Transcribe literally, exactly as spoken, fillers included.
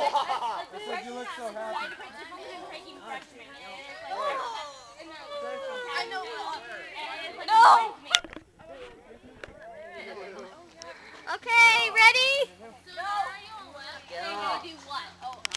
It's like you look so happy. I know. No! Okay, ready?